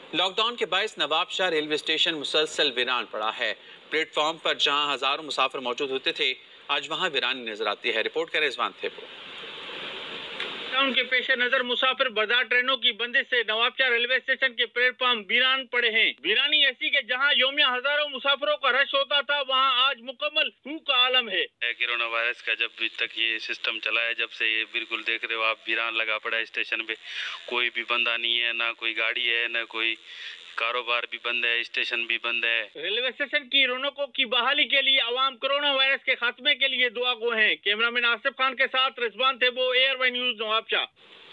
Lockdown के बायस Nawabshah railway station मुसलसल वीरान पड़ा है। प्लेटफॉर्म पर जहां हजारों मुसाफिर मौजूद होते थे, आज वहां वीरानी नजर आती है। रिपोर्ट करें रिजवान थेपो। लॉकडाउन के पेश नजर मुसाफिर बर्दार ट्रेनों की बंदिश से नवाबशाह रेलवे स्टेशन के प्लेटफॉर्म वीरान पड़े हैं। वीरानी ऐसी के जहां योमिया हजारों मुसाफिरों का रश होता था, वहां आज मुकम्मल रूह का आलम है। कोरोना वायरस का जब तक ये सिस्टम चला है, जब से ये बिल्कुल देख रहे हो आप, वीरान लगा पड़ा है स्टेशन पे। कोई भी बंदा नहीं है, ना कोई गाड़ी है, ना कोई कारोबार भी बंद है, स्टेशन भी बंद है। रेलवे स्टेशन की रौनकों की बहाली के लिए आवाम कोरोना वायरस के खात्मे के लिए दुआ गो हैं। कैमरामैन आसिफ खान के साथ रिजवान थेपो, ARY न्यूज नवाबशाह।